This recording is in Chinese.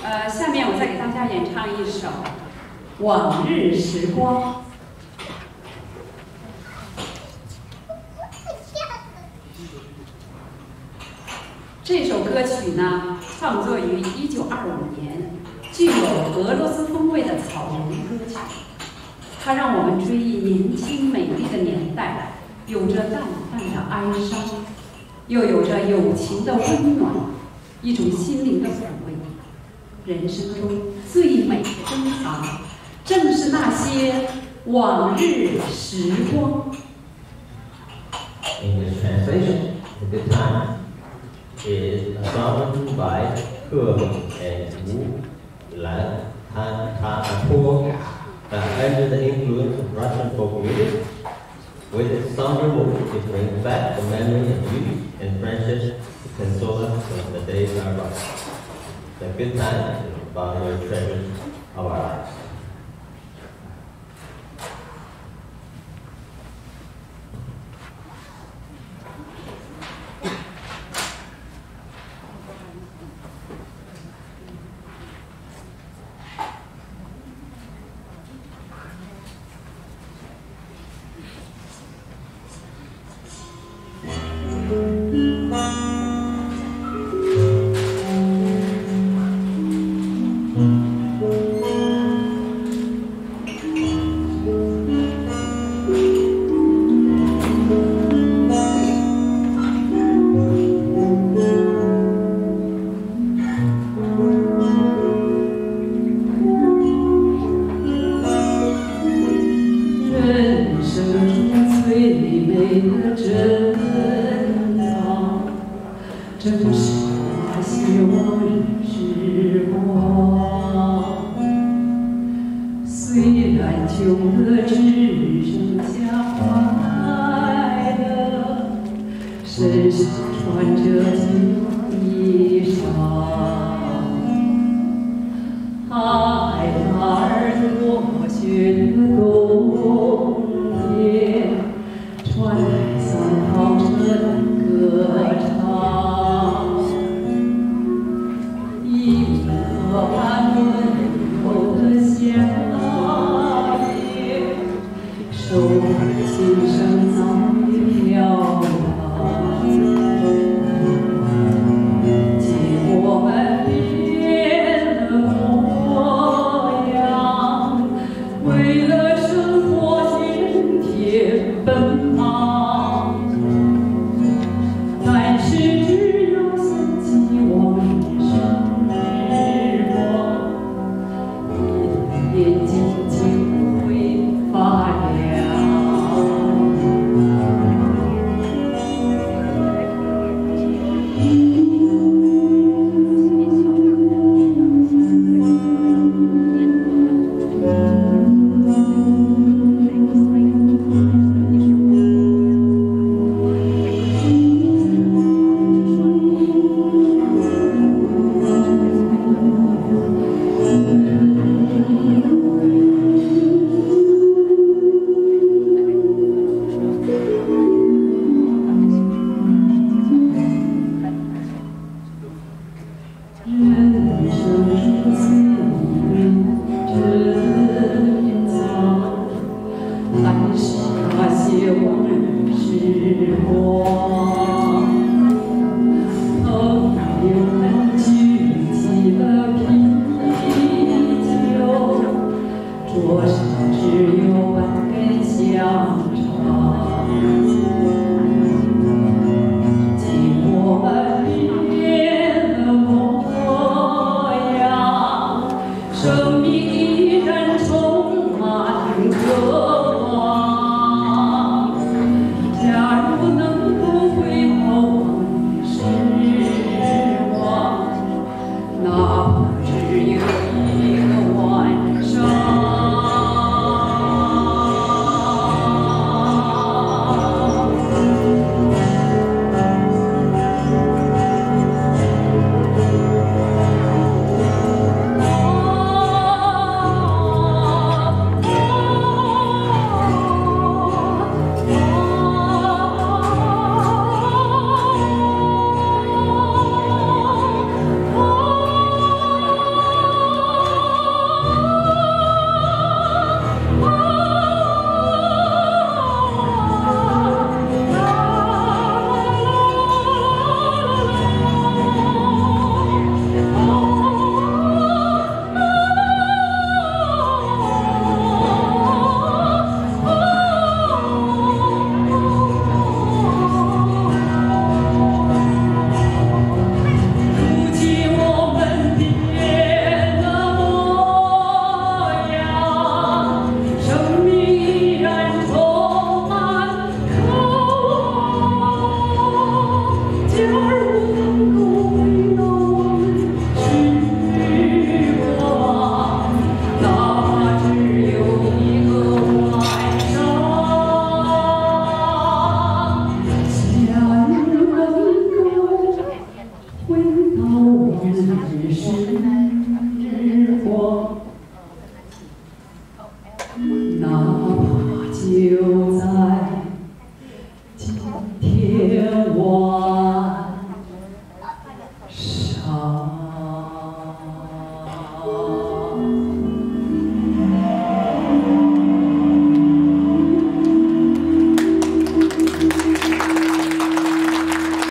下面我再给大家演唱一首《往日时光》。这首歌曲呢，创作于1925年，具有俄罗斯风味的草原歌曲。它让我们追忆年轻美丽的年代，有着淡淡的哀伤，又有着友情的温暖，一种心灵的抚慰。人生中最美的珍藏，正是那些往日时光。 English translation: "A Good Time" is a song by He and Wu Lan Han under the influence of Russian folk music. With its somber mood, it brings back the memory of youth and friendship to console us when the days are rough. The good times is about your treasures of our lives. 哪怕就在